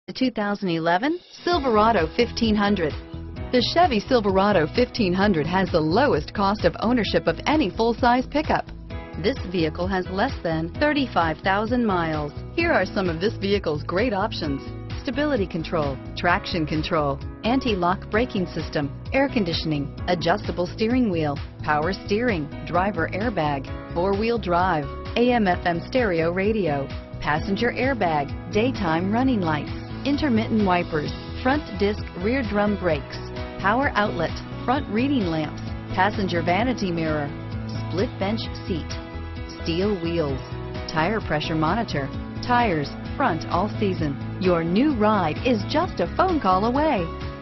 The 2011 Silverado 1500. The Chevy Silverado 1500 has the lowest cost of ownership of any full-size pickup. This vehicle has less than 35,000 miles. Here are some of this vehicle's great options: stability control, traction control, anti-lock braking system, air conditioning, adjustable steering wheel, power steering, driver airbag, four-wheel drive, AM/FM stereo radio, passenger airbag, daytime running lights, intermittent wipers, front disc rear drum brakes, power outlet, front reading lamps, passenger vanity mirror, split bench seat, steel wheels, tire pressure monitor, tires front all season. Your new ride is just a phone call away.